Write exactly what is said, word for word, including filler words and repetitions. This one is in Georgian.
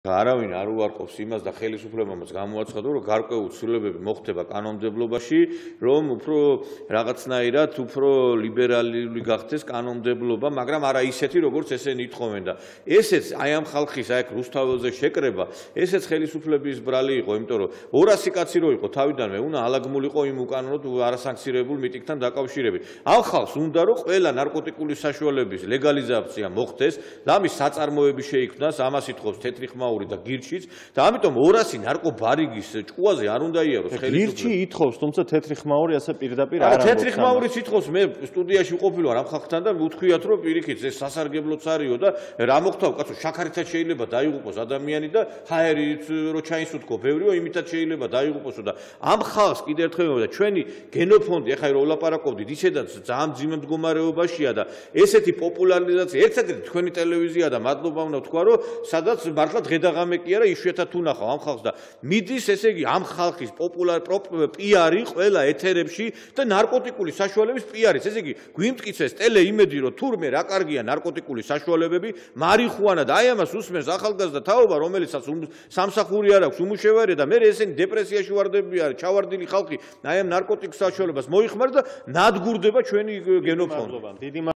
არავინ არ უარყოფს იმას და ხელისუფლებამაც გამოაცხადა, რომ გარკვეული ცვლილებები მოხდება კანონმდებლობაში, რომ უფრო რაღაცნაირად უფრო ლიბერალური გახდეს კანონმდებლობა, მაგრამ არა ისეთი, როგორც ესენი ითხოვენ და ესეც აი ამ ხალხის აი რუსთაველზე შეკრება, ესეც ხელისუფლების ბრალი იყო, იმიტომ რომ ორასი კაცი რო იყო თავიდანვე, უნდა ალაგმულიყო იმ უკანონოდ არასანქცირებულ მიტინგთან დაკავშირებით. ამ ხალხს უნდა რომ ყველა ნარკოტიკული საშუალების ლეგალიზაცია მოხდეს და ამის საწარმოები შეიქმნას, ამას ითხოვს თეთრი ხმა და გირჩიც და ამიტომ ორასი ნარკობარიგის ჭკუაზე არ უნდა იაროს ხელისუფლება. გირჩი ითხოვს, თუმცა თეთრი ხმაური ასე პირდაპირ არ ამბობს. თეთრი ხმაურიც ითხოვს, მე სტუდიაში ვყოფილი ვარ ამ ხალხთან და ვთქვიათ, რომ პირიქით ეს სასარგებლოც არისო და რა მოხდა, კაცო, შაქარითაც შეიძლება დაიღუპოს ადამიანი და ჰაერით რო ჩაისუთქო ბევრიო, იმითაც შეიძლება დაიღუპოსო და ამ ხალხს კიდევ ერთხელ ვიმეორე და ჩვენი გენოფონდი, ახლა რო ვლაპარაკობდით, ისედაც ძალიან ძიმე მდგომარეობაშია და ესეთი პოპულარიზაცია, ერთადერთი თქვენი ტელევიზია და მადლობა უნდა ვთქვა, რომ სადაც მართლა დღე-დაღამე კი არა, იშვიათად უნახავ ამ ხალხს და მიდის, ესე იგი, ამ ხალხის პოპულარ პიარი ყველა ეთერებში და ნარკოტიკული საშუალებების პიარიც. ესე იგი, გვიმტკიცეს ტელე იმედი, რომ თურმე რა კარგია ნარკოტიკული საშუალებები, მარიხუანა და აი ამას უსმენს ახალგაზრდა თაობა, რომელიცაც სამსახური არ აქვს, უმუშევარია და მე ესენი დეპრესიაში ვარდები არის, ჩავარდილი ხალხი, აი ამ ნარკოტიკ საშუალებას მოიხმარს და ნადგურდება ჩვენი გენოფონდი.